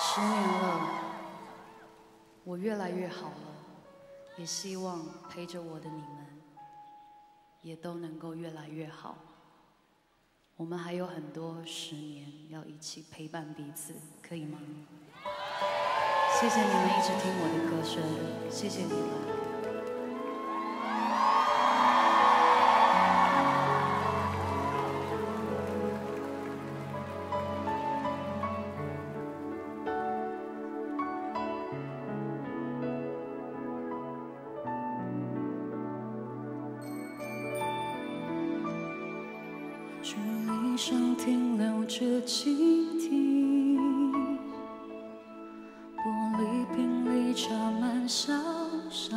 10年了，我越来越好了，也希望陪着我的你们，也都能够越来越好。我们还有很多10年要一起陪伴彼此，可以吗？谢谢你们一直听我的歌声，谢谢你们。 树篱上停留着蜻蜓，玻璃瓶里插满小小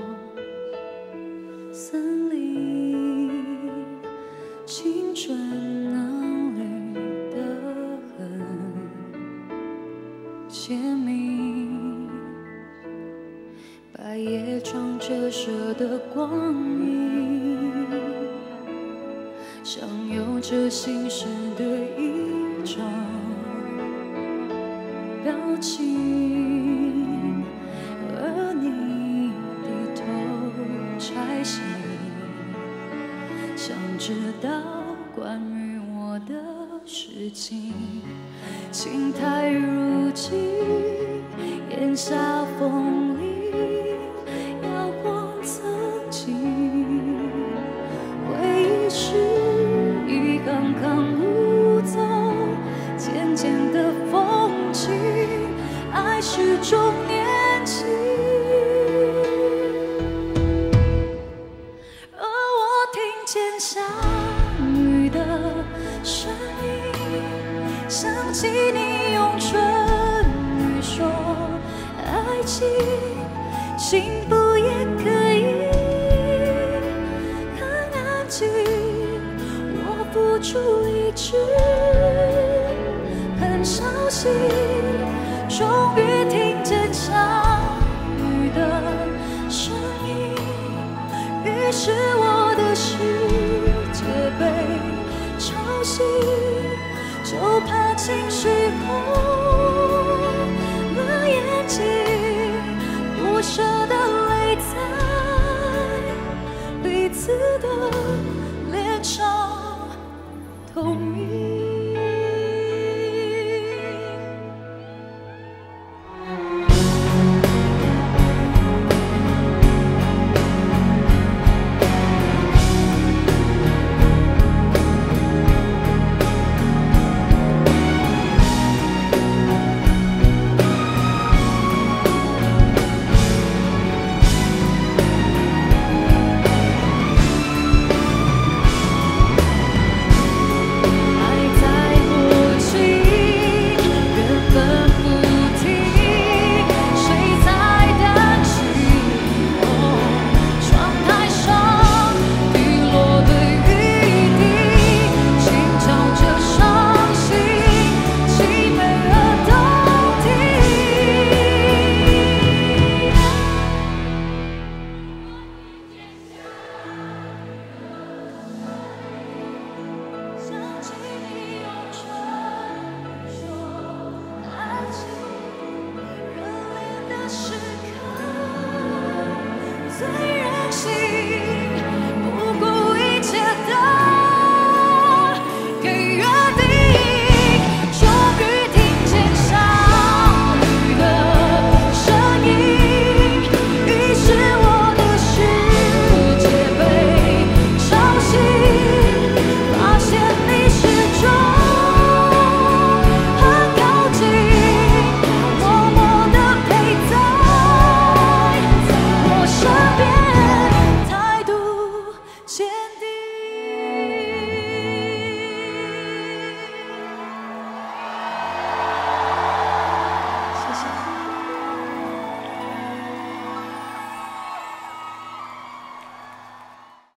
森林，青春嫩绿的很鲜明，白叶窗折射的光影。 像有着心事的一张表情，而你低头拆信，想知道关于我的事情。青苔如今，檐下风铃摇晃曾经，回忆是。 一行行路走，渐渐的风景，爱始终年轻。而我听见下雨的声音，想起你用唇语说爱情，幸福也可以很安静。 付出一直很伤心，终于听见下雨的声音，于是我的世界被吵醒，就怕情绪。